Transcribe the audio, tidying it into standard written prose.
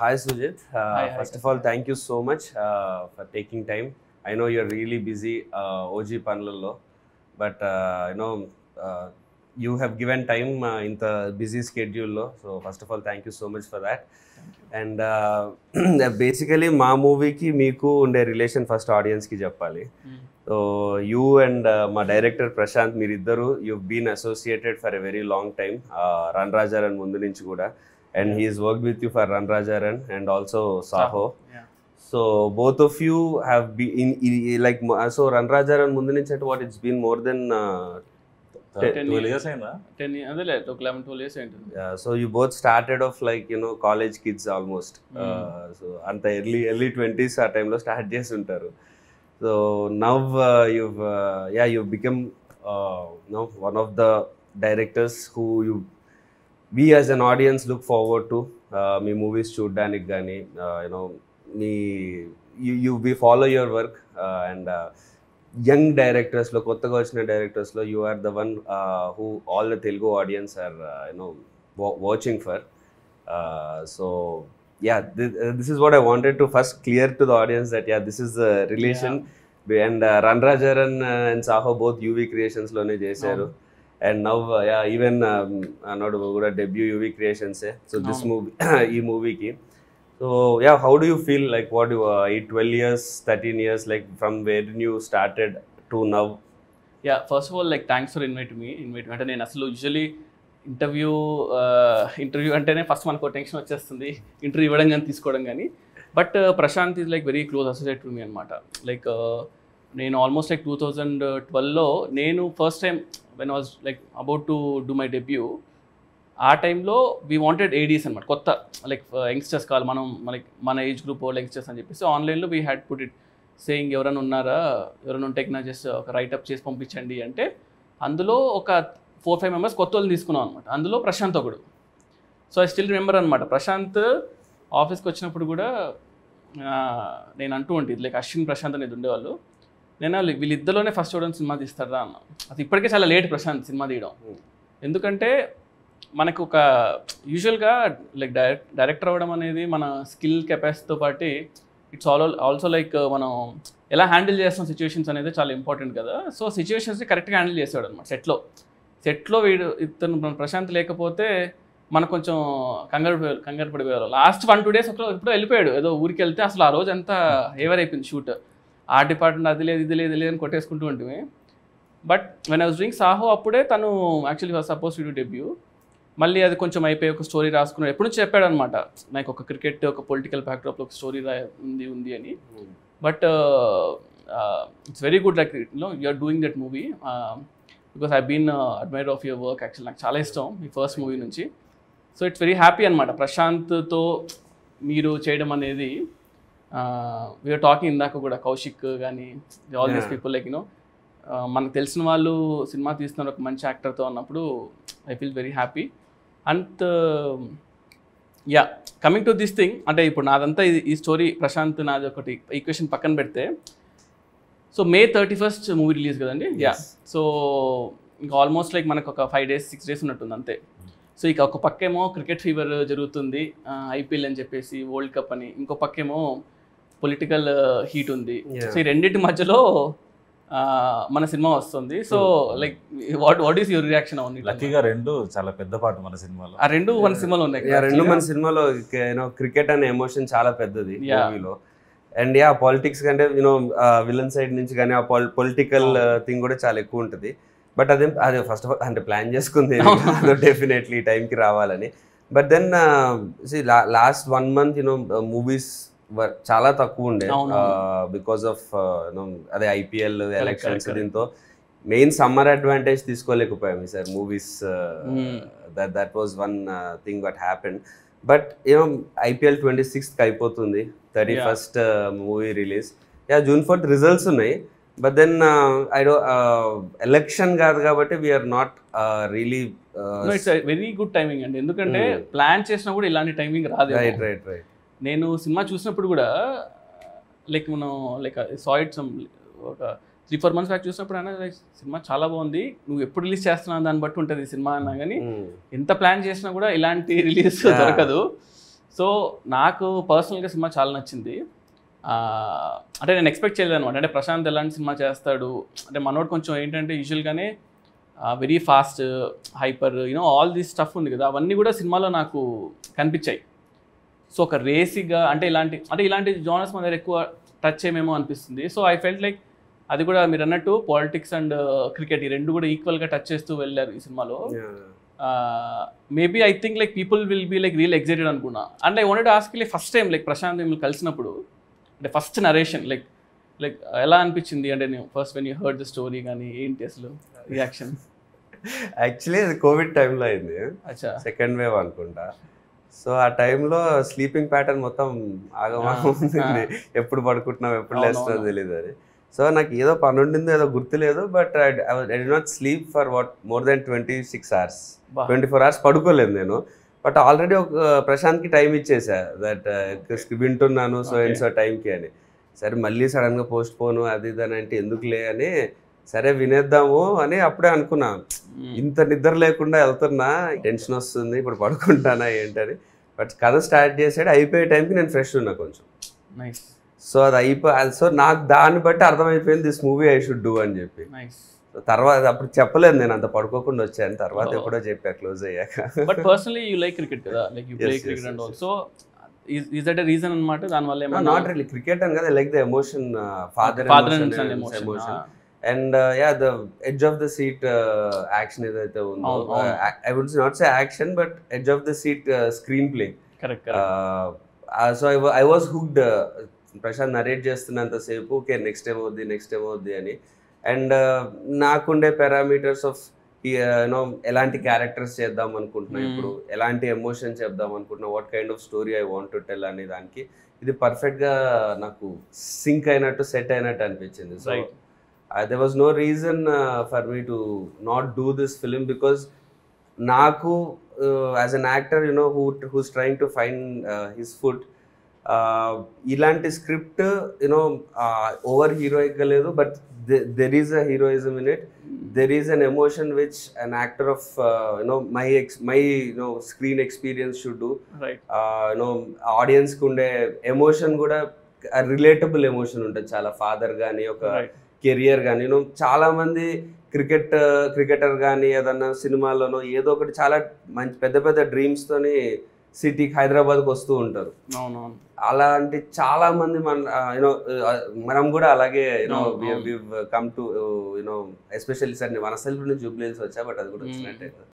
Hi Sujit. Hi, First of all, thank you so much for taking time. I know you're really busy, OG Panlallo, but uh, you have given time in the busy schedule. So first of all, thank you so much for that. Thank you. And basically, మా మూవీకి మీకు ఉండే relation first ఆడియన్స్కి చెప్పాలి. So you and మా director Prashanth మీరిద్దరు you been associated for a very long time, run రాజారన్ ముందు నుంచి కూడా. And he's worked with you for Run Rajaran and also Saho. Yeah. So both of you have been so Run Rajaran mundu nunchi what it's been more than 12 years ainda 10 years adele 11-12 years aయింది. Yeah, so you both started off like college kids almost. So anta early 20s ఆ time లో start చేసి ఉంటారు. So now you've become one of the directors who we as an audience look forward to మీ movies చూడడానికి కానీ we follow your work and young డైరెక్టర్స్లో కొత్తగా వచ్చిన డైరెక్టర్స్లో you are the one who all the Telugu audience are watching for. So yeah, this is what I wanted to first clear to the audience that this is the relation. And Run Rajaran and Saho both UV Creations లోనే చేశారు. And now even not kuda debut UV Creations so this movie ee movie ki. So how do you feel, like what you 12 years 13 years, like from where you started to now? First of all, like thanks for invite me అంటే నేను అసలు usually interview అంటేనే first మనకు tension వచ్చేస్తుంది, interview ఇవ్వడం కానీ తీసుకోవడం కానీ. But Prashanth is like very close associate to me అనమాట. లైక్ నేను ఆల్మోస్ట్ లైక్ 2012లో నేను first time when was like about to do my debut, ఆ టైంలో వీ వాంటెడ్ ఏడీస్ అనమాట, కొత్త లైక్ యంగ్స్టర్స్ కావాలి మనం, మనకి మన ఏజ్ గ్రూప్ వాళ్ళు యంగ్స్టర్స్ అని చెప్పేసి ఆన్లైన్లో we had put it saying ఎవరైనా ఉన్నారా, ఎవరైనా ఉంటే నా జస్ట్ ఒక రైటప్ చేసి పంపించండి అంటే అందులో ఒక 4-5 మెంబర్స్ కొత్త వాళ్ళని తీసుకున్నాం అనమాట. అందులో ప్రశాంత్ ఒకడు. సో ఐ స్టిల్ రిమెంబర్ అనమాట, ప్రశాంత్ ఆఫీస్కి వచ్చినప్పుడు కూడా నేను అంటూ ఉంటుంది లైక్ అశ్విన్ ప్రశాంత్ అనేది ఉండేవాళ్ళు, నేను వీళ్ళిద్దరిలోనే ఫస్ట్ చూడడం సినిమా తీస్తారా అన్న. అది ఇప్పటికే చాలా లేట్ ప్రశాంత్ సినిమా తీయడం, ఎందుకంటే మనకు ఒక యూజువల్గా లైక్ డైరెక్టర్ అవ్వడం అనేది మన స్కిల్ కెపాసిటీతో పాటు ఇట్స్ ఆల్సో లైక్ మనం ఎలా హ్యాండిల్ చేస్తాం సిచ్యువేషన్స్ అనేది చాలా ఇంపార్టెంట్ కదా. సో సిచ్యువేషన్స్ని కరెక్ట్గా హ్యాండిల్ చేసేవాడు అనమాట. సెట్లో వీడు ఇతను ప్రశాంత్ లేకపోతే మనకు కొంచెం కంగారు పడిపోయారు. లాస్ట్ 1-2 days ఎప్పుడో వెళ్ళిపోయాడు, ఏదో ఊరికి వెళ్తే అసలు ఆ రోజు అంతా ఏవర్ అయిపోయింది షూట్. ఆ డిపార్ట్మెంట్ అది లేదు ఇది లేదు అని కొట్టేసుకుంటూ ఉంటుంది. But when I was doing Saaho అప్పుడే తను actually was suppose to do debut. మళ్ళీ అది కొంచెం అయిపోయి ఒక స్టోరీ రాసుకున్నాడు. ఎప్పుడు నుంచి చెప్పాడు అనమాట, నాకు ఒక క్రికెట్ ఒక పొలిటికల్ బ్యాక్డ్రాప్లో ఒక స్టోరీ ఉంది అని. But it's very good like you are doing that movie because I been admirer of your work. Actually నాకు చాలా ఇష్టం మీ ఫస్ట్ మూవీ నుంచి. సో ఇట్స్ వెరీ హ్యాపీ అనమాట ప్రశాంత్తో మీరు చేయడం అనేది. వీఆర్ టాకింగ్ ఇందాక కూడా కౌశిక్ కానీ ఆల్ దీస్ పీపుల్ లైక్ మనకు తెలిసిన వాళ్ళు సినిమా తీస్తున్నారు ఒక మంచి యాక్టర్తో అన్నప్పుడు I feel very happy. And coming to this thing, అంటే ఇప్పుడు నాదంతా ఈ స్టోరీ ప్రశాంత్ నాది ఒకటి ఈక్వేషన్ పక్కన పెడితే, so May 31st movie release కదండి. సో ఇంకా ఆల్మోస్ట్ లైక్ మనకు ఒక 5 days 6 days ఉన్నట్టుంది అంతే. సో ఇక ఒక పక్కేమో క్రికెట్ ఫీవర్ జరుగుతుంది, IPL అని చెప్పేసి వరల్డ్ కప్ అని, ఇంకో పక్కేమో పొలిటికల్ హీట్ ఉంది. సో ఈ రెండింటి మధ్యలో మన సినిమా వస్తుంది. So like what is your reaction on it? లక్కీగా రెండు చాలా పెద్ద పాట మన సినిమాలో, ఆ రెండు మన సినిమాలో ఉన్నాయి. రెండు మన సినిమాలో క్రికెట్ అనే ఎమోషన్ చాలా పెద్దది మూవీలో. అండ్ పాలిటిక్స్ కంటే విలన్ సైడ్ నుంచి కానీ ఆ పొలిటికల్ థింగ్ కూడా చాలా ఎక్కువ ఉంటుంది. బట్ అదే ఫస్ట్ ఆఫ్ ఆల్ అంటే ప్లాన్ చేసుకుంది డెఫినెట్లీ టైంకి రావాలని. But then last 1 month movies చాలా తక్కువ ఉండే బికాస్ ఆఫ్ అదే IPL ఎలక్షన్స్. దీంతో మెయిన్ సమ్మర్ అడ్వాంటేజ్ తీసుకోలేకపోయాం sir movies. That was one thing what happened. But IPL 26th అయిపోతుంది, 31st movie release. June 4th results ఉన్నాయి. బట్ దెన్ ఎలక్షన్ కాదు కాబట్టి we are not really it's very good timing అండి, ఎందుకంటే plan చేసినా కూడా ఇలాంటి టైమింగ్ రాదు. రైట్ నేను సినిమా చూసినప్పుడు కూడా లైక్ మనం లైక్ సాయిడ్ ఒక 3-4 months బ్యాక్ చూసినప్పుడు అయినా సినిమా చాలా బాగుంది, నువ్వు ఎప్పుడు రిలీజ్ చేస్తున్నావు దాన్ని బట్టి ఉంటుంది సినిమా అన్నా. కానీ ఎంత ప్లాన్ చేసినా కూడా ఇలాంటి రిలీజ్ దొరకదు. సో నాకు పర్సనల్గా సినిమా చాలా నచ్చింది. అంటే నేను ఎక్స్పెక్ట్ చేయలేదు అనమాట. అంటే ప్రశాంత్ ఎలాంటి సినిమా చేస్తాడు అంటే మనోడు కొంచెం ఏంటంటే యూజువల్గానే very fast hyper all this stuff ఉంది కదా, అవన్నీ కూడా సినిమాలో నాకు కనిపించాయి. సో ఒక రేసిగా అంటే ఇలాంటి జోనర్స్ మన దగ్గర ఎక్కువ టచ్ చేయమేమో అనిపిస్తుంది. సో ఐ ఫెల్ట్ లైక్ అది కూడా మీరు అన్నట్టు పాలిటిక్స్ అండ్ క్రికెట్ ఈ రెండు కూడా ఈక్వల్గా టచ్ చేస్తూ వెళ్ళారు ఈ సినిమాలో. Maybe I think like people will be like real excited అనుకున్నా. And I wanted to ask like first time like Prashanth మిమ్మల్ని కలిసినప్పుడు అంటే ఫస్ట్ నరేషన్ లైక్ ఎలా అనిపించింది అంటే నేను first when you heard the story కానీ ఏంటి అసలు రియాక్షన్? యాక్చువల్లీ అది కోవిడ్ టైంలో అయింది, అచ్చా సెకండ్ వేవ్ అనుకుంటా. సో ఆ టైంలో స్లీపింగ్ ప్యాటర్న్ మొత్తం ఆగమాగం ఉంది, ఎప్పుడు పడుకుంటున్నాం ఎప్పుడు లేస్తున్నాం తెలియదు అది. సో నాకు ఏదో పని ఉండిందో ఏదో గుర్తులేదు, but I did not sleep for more than 26 hours, 24 hours పడుకోలేదు నేను. బట్ ఆల్రెడీ ఒక ప్రశాంత్కి టైం ఇచ్చేసా దట్ వింటున్నాను సో అండ్ సో టైంకి అని. సరే మళ్ళీ సడన్గా పోస్ట్ పోను అది ఇది అని అంటే ఎందుకులే అని సరే వినేద్దాము అని అప్పుడే అనుకున్నా. ఇంత నిద్ర లేకుండా వెళ్తున్నా, టెన్షన్ వస్తుంది ఇప్పుడు పడుకుంటానా ఏంటని. బట్ కథ స్టార్ట్ చేసాడు, అయిపోయే టైంకి నేను ఫ్రెష్ ఉన్నా కొంచెం. సో అది సో నాకు దాన్ని బట్టి అర్థమైపోయింది this movie I should do అని చెప్పి. తర్వాత అప్పుడు చెప్పలేదు నేను అంత పడుకోకుండా వచ్చాను, తర్వాత ఎప్పుడో చెప్పా క్లోజ్ అయ్యాక. But personally you like cricket కదా, like you play cricket and also is that a reason అన్నమాట దానివల్ల ఏమన్నా? నాట్ రియల్లీ క్రికెట్ అని కదా, like the emotion, father emotion and the edge of the seat action ఏదైతే ఉందో, I would not say action but edge of the seat screenplay. Correct. So I was hooked. Prashanth narrate చేస్తున్నంతసేపు okay next ఏమవుద్ది అని. And నాకుండే parameters of ఎలాంటి characters చేద్దాం అనుకుంటున్నా, ఇప్పుడు ఎలాంటి ఎమోషన్ చెప్దాం అనుకుంటున్నా, what kind of story I want to tell అనే దానికి ఇది పర్ఫెక్ట్గా నాకు సింక్ అయినట్టు సెట్ అయినట్టు అనిపించింది. So there was no reason for me to not do this film, because నాకు as an actor who's trying to find his foot, ఇలాంటి స్క్రిప్ట్ ఓవర్ హీరోయిక్గా లేదు, but there is a heroism in it, there is an emotion which an actor of my screen experience should do. Right. Audience కు ఉండే emotion కూడా relatable emotion ఉంటుంది చాలా. Father కానీ ఒక కెరియర్ కానీ చాలా మంది క్రికెటర్ కానీ ఏదన్నా సినిమాలోనో ఏదో ఒకటి చాలా మంచి పెద్ద పెద్ద డ్రీమ్స్ తోని సిటీకి హైదరాబాద్కి వస్తూ ఉంటారు. అలాంటి చాలా మంది మనం కూడా అలాగే come to especially sir Vanasthali నుంచి జూబ్లీ హిల్స్ వచ్చా, బట్ అది కూడా వచ్చినట్టే.